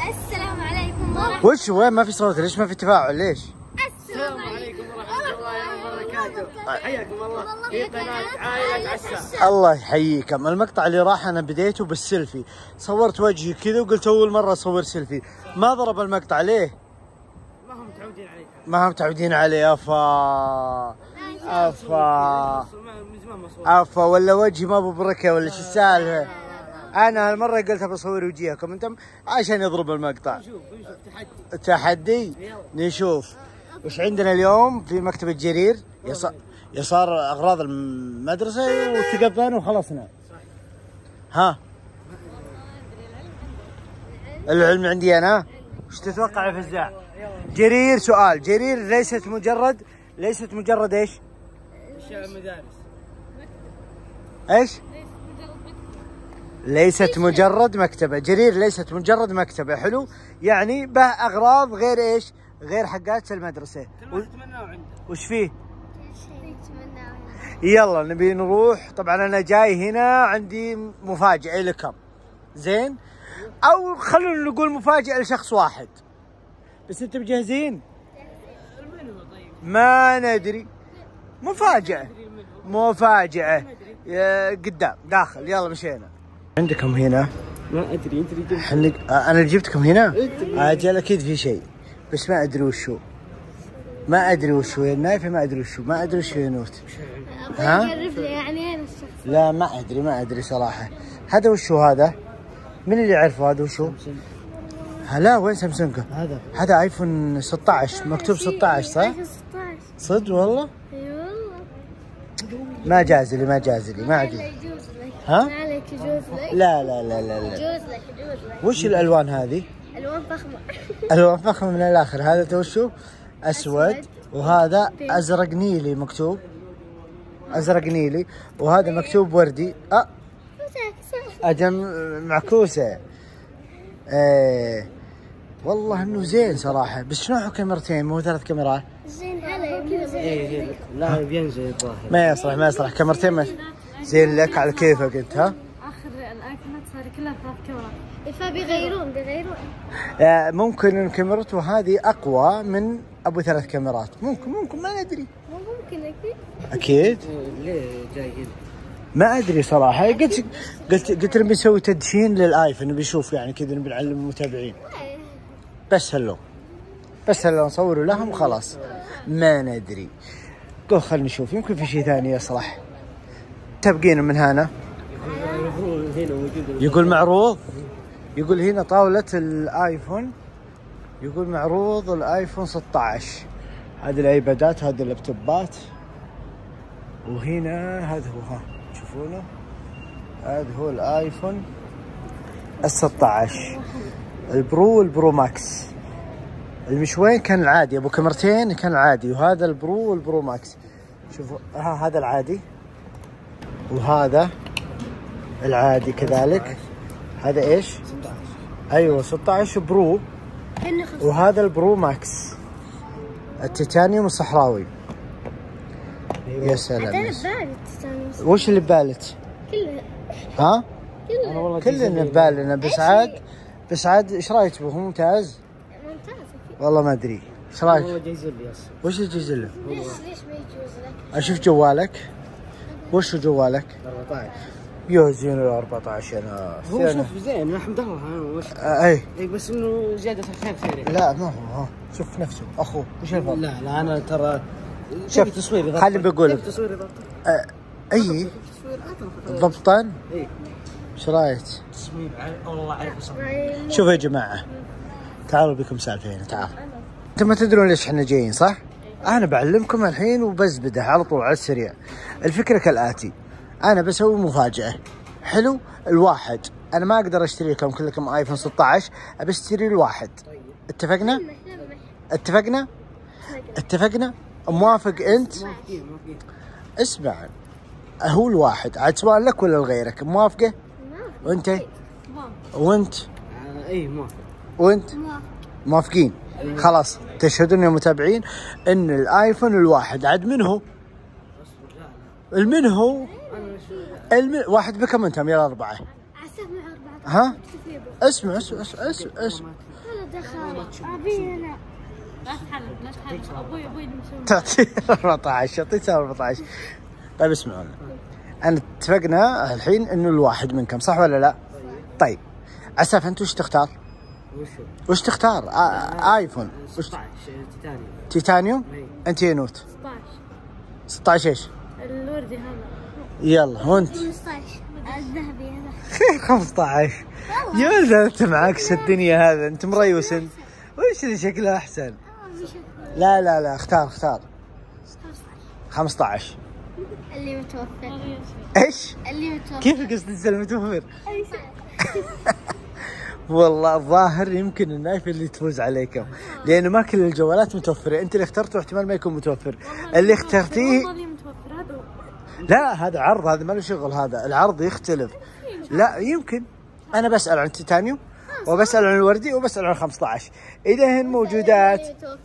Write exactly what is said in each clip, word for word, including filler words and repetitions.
السلام عليكم ورحمة. وش وين ما في صوت؟ ليش ما في تفاعل؟ ليش؟ السلام عليكم ورحمة الله وبركاته. حياكم الله في قناة عائلة عسى. الله يحييكم. المقطع اللي راح انا بديته بالسيلفي، صورت وجهي كذا وقلت اول مرة اصور سيلفي، ما ضرب المقطع ليه؟ ما هم متعودين عليه. ما هم متعودين عليه. افا افا افا ولا وجهي ما ببركه ولا شو السالفة؟ انا هالمرة قلت بصور وجيهكم انتم عشان يضرب المقطع. نشوف نشوف تحدي. تحدي نشوف وش عندنا اليوم في مكتبة جرير. يص... يصار اغراض المدرسة وتقفلنا وخلصنا. ها العلم عندي انا. وش تتوقع يا فزاع؟ جرير سؤال. جرير ليست مجرد ليست مجرد ايش؟ اشياء مدارس. ايش؟ ليست مجرد مكتبة. جرير ليست مجرد مكتبة. حلو، يعني به اغراض غير ايش؟ غير حقات المدرسة. كل ما تتمناه عنده. وش فيه؟ يلا نبي نروح. طبعا انا جاي هنا عندي مفاجأة لكم، زين؟ او خلونا نقول مفاجأة لشخص واحد بس. انتم جاهزين؟ ما ندري. مفاجأة مفاجأة قدام داخل. يلا مشينا. عندكم هنا ما ادري انت اللي جبت. حنق... انا اللي جبتكم هنا. اجل اكيد في شيء بس ما ادري وشو. ما ادري وشو يا نايفه. ما ادري وشو. ما ادري وشو يا نوت. ها؟ يعرف لي يعني انا الشخص. لا ما ادري ما ادري صراحه. هذا وشو هذا؟ من اللي يعرفه هذا وشو؟ لا وين سامسونج؟ هذا هذا ايفون ستة عشر مكتوب ستة عشر صح؟ ايفون ستة عشر صدق والله؟ اي والله. ما جاز لي ما جاز لي ما ادري. يجوز لك. ها؟ ما عليك يجوز لك. لا لا لا لا لا. يجوز لك يجوز لك. وش الالوان هذه؟ الوان فخمة. الوان فخمه من الاخر. هذا وشو؟ اسود وهذا ازرق نيلي مكتوب. ازرق نيلي وهذا مكتوب وردي. اه اجل معكوسه. ايه والله انه زين صراحه بس شنو كاميرتين مو ثلاث كاميرات؟ زين هلا كذا زين. ايه لا بينزل الظاهر. ما يصلح ما يصلح كاميرتين ما زين لك على كيفك انت. ها اخر الايفونات صار كلها ثلاث كاميرات. فبيغيرون بيغيرون. آه ممكن ان كاميرته هذه اقوى من ابو ثلاث كاميرات. ممكن ممكن ما ندري. مو ممكن اكيد. اكيد ليه جاي هنا؟ ما ادري صراحه. قلت قلت قلت نبي نسوي تدشين للايفون نبي نشوف يعني كذا نبي نعلم المتابعين. بس هلو بس هلو نصوروا لهم خلاص. ما ندري. قول خلينا نشوف يمكن في شيء ثاني يصلح. تبقين من هنا. يقول معروض. يقول هنا طاولة الايفون. يقول معروض الايفون ستة عشر. هذه الايبادات هذه اللابتوبات. وهنا هذا هو. ها تشوفونه هذا هو الايفون الستة عشر البرو والبرو ماكس. المشوين كان العادي ابو كاميرتين كان العادي وهذا البرو والبرو ماكس. شوفوا ها هذا العادي وهذا العادي كذلك. هذا ايش؟ ستة عشر. ايوه ستة عشر برو وهذا البرو ماكس التيتانيوم الصحراوي. يا سلام. انا ببالي التيتانيوم. وش اللي ببالك؟ كله ها؟ انا والله كلنا ببالنا بس عاد بس عاد ايش رايك به؟ ممتاز؟ ممتاز اكيد. والله ما ادري ايش رايك؟ والله جايز لي اصلا. وش يجيز له؟ ليش ليش ما يجوز لك؟ اشوف جوالك. وش جوالك؟ أربعة عشر. يا زين ال أربعة عشر انا هو شوف زين راح مدور وش. آه اي اي بس انه زيادة الخير خير. لا ما هو. ها شوف نفسه اخوه. وش الفرق؟ لا لا انا ترى شوف تصوير ضبط. خليني بقول لك. تصوير ضبط. آه اي تصوير ضبطا. اي ايش رايك؟ تصميم والله عليك صح. شوفوا يا جماعه تعالوا بكم سالفه. تعال انتم ما تدرون ليش احنا جايين صح؟ انا بعلمكم الحين وبزبده على طول على السريع. الفكره كالاتي. انا بسوي مفاجاه. حلو. الواحد انا ما اقدر اشتري لكم كلكم ايفون ستة عشر ابي اشتري الواحد. اتفقنا؟ اتفقنا؟ اتفقنا؟ موافق انت؟ اسمع هو الواحد عاد سواء لك ولا لغيرك. موافقه؟ وانت؟ وانت؟ اي موافق. وانت؟ موافقين؟ خلاص تشهدون يا متابعين ان الايفون الواحد عاد من هو؟ المن هو؟ المن... واحد بكم انتم يا اربعه؟ ها؟ اسمع اسمع اسمع اسمع اسمع ولا دخل ابي انا لا تحلف لا تحلف ابوي ابوي اللي مسوي تعطي أربعطعش اعطيته أربعطعش. طيب اسمعونا، أنا اتفقنا الحين إنه الواحد منكم صح ولا لا؟ طيب عساف أنت وش تختار؟ وشو؟ وش تختار؟ آ... آيفون وش؟ ستة عشر تيتانيوم. تيتانيوم؟ إيه. أنت يا نوت؟ ستة عشر ستة عشر ايش؟ الوردي هذا يلا وأنت؟ خمسة عشر الذهبي هذا خمسة عشر. يا ولد أنت معاكس الدنيا هذا، أنت مريوس أنت. وش اللي شكله أحسن؟ لا لا لا اختار اختار. خمسة عشر. اللي متوفر. ايش؟ اللي متوفر. كيف قصدك المتوفر؟ والله الظاهر يمكن النايف اللي تفوز عليكم، لانه ما كل الجوالات متوفره، انت اللي اخترته احتمال ما يكون متوفر، اللي اخترتيه والله اللي متوفر هذا. لا هذا عرض، هذا ما له شغل، هذا العرض يختلف. لا يمكن انا بسال عن التيتانيوم وبسال عن الوردي وبسال عن خمسة عشر اذا هن موجودات،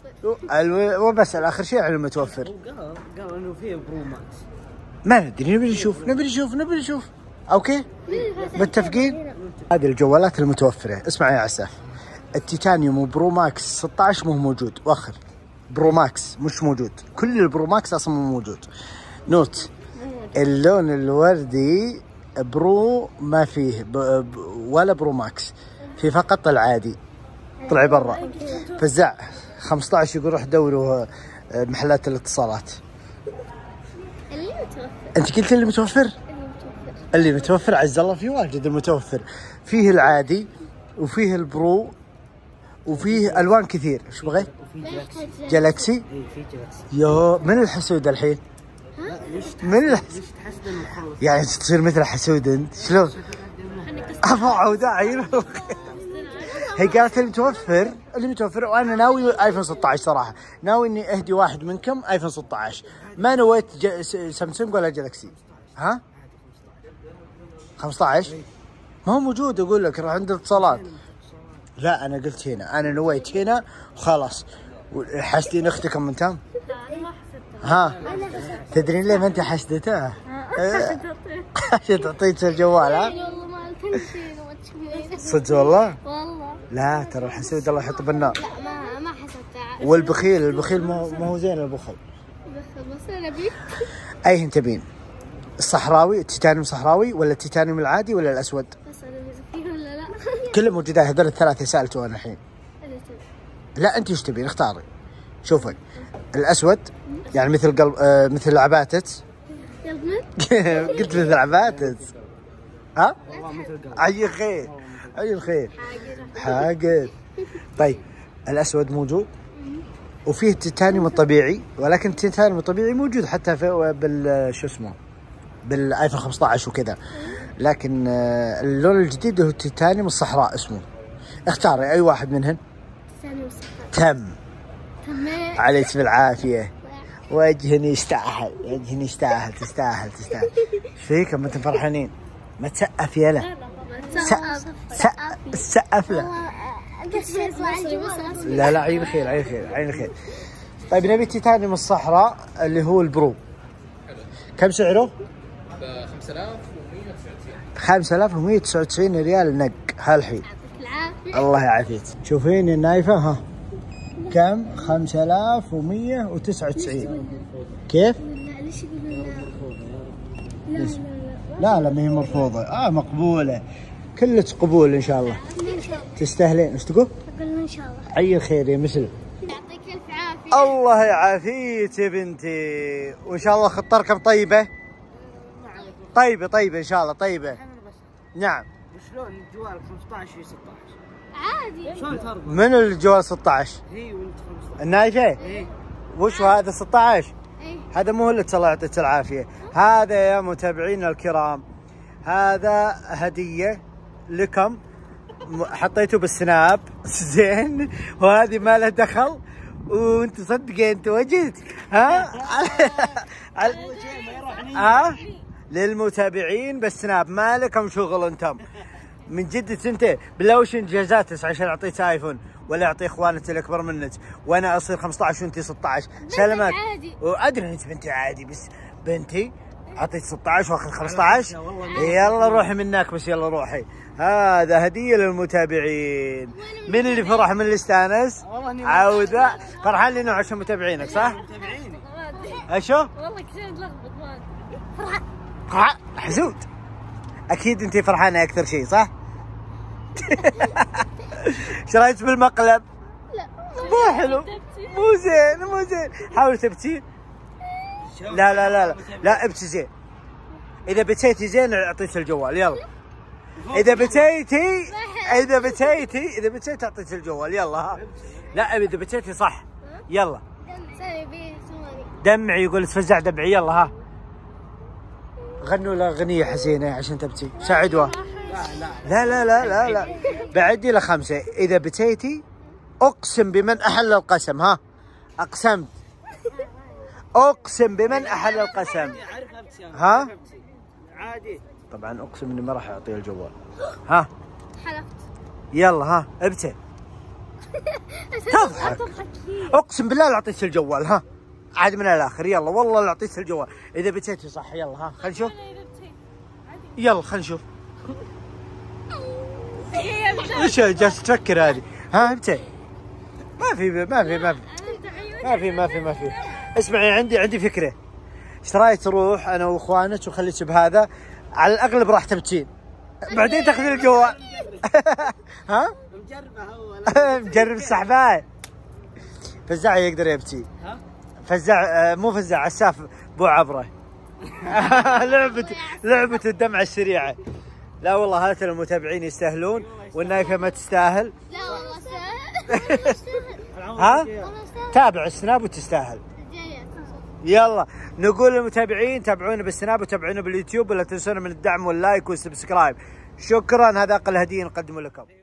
وبسال اخر شيء عن المتوفر. قال قال انه فيه برو ماكس. ما ندري، نبي نشوف نبي نشوف نبي نشوف. اوكي متفقين. هذه الجوالات المتوفره، اسمع يا عساف، التيتانيوم وبرو ماكس ستة عشر مو موجود، واخر برو ماكس مش موجود، كل البرو ماكس اصلا مو موجود. نوت اللون الوردي برو ما فيه ب... ب... ولا برو ماكس، في فقط العادي. طلعي برا. فزع خمسة عشر يقول روح دوروا محلات الاتصالات. اللي متوفر. انت قلت اللي متوفر؟ اللي متوفر. اللي متوفر عز الله في واجد المتوفر، فيه العادي وفيه البرو وفيه الوان كثير. ايش بغيت؟ وفي جلاكسي. جالاكسي؟ اي في جلاكسي. يو من الحسود الحين؟ من الحسود؟ ليش تحسد المخلص؟ يعني تصير مثل حسود انت شلون؟ افا عودا هي قالت اللي متوفر اللي متوفر وانا ناوي ايفون ستة عشر صراحه، ناوي اني اهدي واحد منكم ايفون ستة عشر، ما نويت ج... سامسونج ولا جالكسي. ها؟ خمسة عشر؟ ما هو موجود، اقول لك راح عند الاتصالات. لا انا قلت هنا، انا نويت هنا وخلاص. حاسدين اختكم من تم؟ انا ما حسبتها. ها؟ تدرين ليه ما انت حسدتها؟ عشان تعطيك الجوال. ها؟ والله ما تنسين وتشوفين. صدق والله؟ والله لا ترى الحسود الله يحط بالنار. لا ما ما حسبتها. والبخيل البخيل ما هو ما هو زين البخل. بس انا بيك. اي انت بين الصحراوي، التيتانيوم صحراوي ولا التيتانيوم العادي ولا الاسود؟ بس انا فيه ولا لا؟ كلهم موجودات، هذول الثلاثه سالته انا الحين. انا تبي. لا انت ايش تبين؟ اختاري. شوفي الاسود يعني مثل قلب آه مثل عباتت. يلا قلت مثل عباتت. ها؟ والله مثل قلب. عي الخير عي الخير حاقد. طيب الاسود موجود وفيه التيتانيوم الطبيعي، ولكن التيتانيوم الطبيعي موجود حتى في بال شو اسمه بالايفون خمسة عشر وكذا، لكن اللون الجديد هو التيتانيوم الصحراء اسمه. اختاري اي واحد منهن. تم تمام. عليك بالعافيه. وجهني يستاهل، وجهني يستاهل، تستاهل تستاهل. ايش فيك ما انتم فرحانين؟ ما تسقف يلا. سقف سقف سقف له. لا لا عين خير عين خير عين خير. طيب نبي تيتانيوم الصحراء اللي هو البرو. كم سعره؟ خمسة آلاف ومئة وتسعة وتسعين. خمسة آلاف ومئة وتسعة وتسعين ريال نق هالحين. الله يعافيك. شوفين النايفة ها كم؟ خمسة آلاف ومئة وتسعة وتسعين. كيف؟ لا ليش يقولون لا؟ لا لا لا ما هي مرفوضة، اه مقبولة، كلك قبول ان شاء الله. ان شاء الله. تستاهلين. ايش تقول؟ اقول ان شاء الله. عي الخير يا مسلم. يعطيك الف عافيه. الله يعافيك يا بنتي، وان شاء الله خطركم طيبة. طيبة طيبة ان شاء الله طيبة. نعم. وشلون الجوال خمسة عشر ستة عشر؟ عادي. شلون ترضى؟ من الجوال ستة عشر؟ هي وانت خمسة عشر. النايفة؟ ايه. وش هذا ستة عشر؟ ايه. هذا مو اللي الله يعطيك العافية. هذا يا متابعينا الكرام هذا هدية لكم، حطيته بالسناب زين، وهذه ما له دخل، وانت صدقي انت وجهت ها ها للمتابعين بالسناب، ما لكم شغل انتم من جد. انت بالله وش انجازاتك عشان اعطيك ايفون ولا اعطي اخوانك الاكبر منك وانا اصير خمسة عشر وانت ستة عشر؟ سلامات. عادي. وادري انت بنتي عادي، بس بنتي اعطيت ستة عشر واخذ خمسة عشر. يلا روحي منك بس، يلا روحي. هذا هديه للمتابعين. من اللي فرح من اللي استانس؟ عوده فرحان لانه عشان متابعينك صح؟ متابعيني. اشو؟ والله كثير ملخبط ما ادري. فرحان. فرحان حسود. اكيد انت فرحانه اكثر شيء صح؟ ايش رايك بالمقلب؟ لا مو حلو، مو زين، مو زين. حاول تبكي. لا لا لا لا لا ابكي زين. اذا بكيتي زين اعطيك الجوال يلا. اذا بكيتي اذا بكيتي اذا بكيتي اعطيك الجوال يلا ها. لا اذا بكيتي صح يلا. دمعي يقول تفزع دمعي يلا ها. غنوا له اغنيه حزينه عشان تبكي. ساعدوها. لا لا لا لا لا بعدي له خمسه. اذا بكيتي اقسم بمن احل القسم ها. اقسمت. اقسم بمن احل القسم. ها؟ عادي. طبعا اقسم اني ما راح اعطيه الجوال. ها؟ حلفت. يلا ها ابتي. تضحك. اقسم بالله لا اعطيك الجوال ها. عاد من الاخر يلا والله لا اعطيك الجوال. اذا بتيتي صح يلا ها خلينا نشوف. يلا خلينا نشوف. ايش جالس تفكر هذه؟ ها ابتي. ما في ما في ما في ما في ما في ما في. اسمعي عندي عندي فكره. ايش رايك تروح انا واخوانك وخليك بهذا؟ على الاغلب راح تبكين بعدين تاخذ الجوال. ها؟ مجربه هو. مجرب السحبايه. فزاع يقدر يبكي. ها؟ فزاع مو فزاع عساف بو عبره. لعبه لعبه الدمعه السريعه. لا والله هات المتابعين يستاهلون والنايفه ما تستاهل. لا والله سهل. ها؟ تابع السناب وتستاهل. يلا نقول للمتابعين تابعونا بالسناب وتابعونا باليوتيوب ولا تنسونا من الدعم واللايك والسبسكرايب. شكرا. هذا اقل هديه نقدمه لكم.